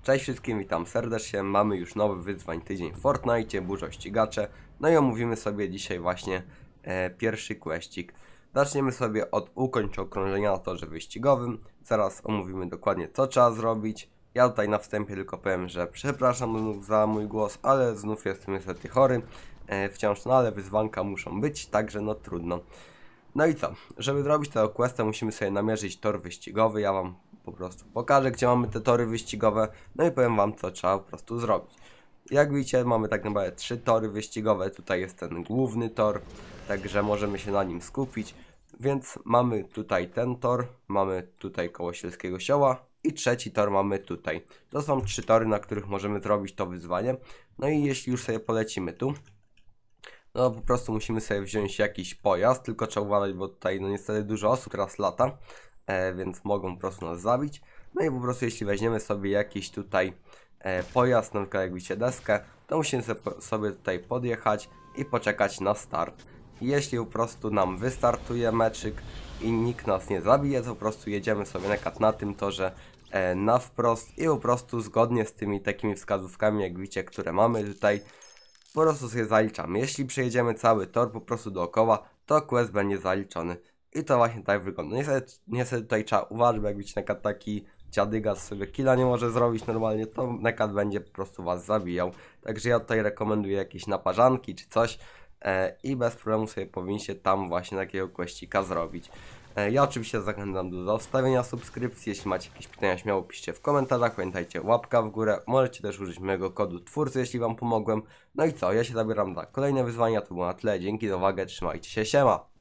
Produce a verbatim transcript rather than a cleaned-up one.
Cześć wszystkim, witam serdecznie. Mamy już nowy wyzwań tydzień w Fortnite, burzo ścigacze. No i omówimy sobie dzisiaj właśnie e, pierwszy questik. Zaczniemy sobie od ukończ okrążenia na torze wyścigowym. Zaraz omówimy dokładnie, co trzeba zrobić. Ja tutaj na wstępie tylko powiem, że przepraszam znów za mój głos, ale znów jestem niestety chory. E, wciąż, no ale wyzwanka muszą być, także no trudno. No i co? Żeby zrobić tego questa, musimy sobie namierzyć tor wyścigowy. Ja wam po prostu pokażę, gdzie mamy te tory wyścigowe. No i powiem wam, co trzeba po prostu zrobić. Jak widzicie, mamy tak naprawdę trzy tory wyścigowe. Tutaj jest ten główny tor, także możemy się na nim skupić. Więc mamy tutaj ten tor, mamy tutaj koło Sielskiego Sioła i trzeci tor mamy tutaj. To są trzy tory, na których możemy zrobić to wyzwanie. No i jeśli już sobie polecimy tu, no po prostu musimy sobie wziąć jakiś pojazd, tylko trzeba uważać, bo tutaj no niestety dużo osób teraz lata, e, więc mogą po prostu nas zabić. No i po prostu jeśli weźmiemy sobie jakiś tutaj e, pojazd, na przykład jak widzicie deskę, to musimy sobie tutaj podjechać i poczekać na start. Jeśli po prostu nam wystartuje meczyk i nikt nas nie zabije, to po prostu jedziemy sobie na, na tym torze e, na wprost i po prostu zgodnie z tymi takimi wskazówkami, jak widzicie, które mamy tutaj, po prostu sobie zaliczamy. Jeśli przejedziemy cały tor po prostu dookoła, to quest będzie zaliczony. I to właśnie tak wygląda. Niestety, niestety tutaj trzeba uważać, bo jak widzicie, nekad taki dziadygas sobie killa nie może zrobić normalnie, to nekad będzie po prostu was zabijał. Także ja tutaj rekomenduję jakieś naparzanki czy coś e, i bez problemu sobie powinniście tam właśnie takiego questika zrobić. E, ja oczywiście zachęcam do zostawienia subskrypcji. Jeśli macie jakieś pytania, śmiało piszcie w komentarzach. Pamiętajcie, łapka w górę. Możecie też użyć mojego kodu twórcy, jeśli wam pomogłem. No i co, ja się zabieram na kolejne wyzwania. To było na tyle. Dzięki za uwagę, trzymajcie się, siema!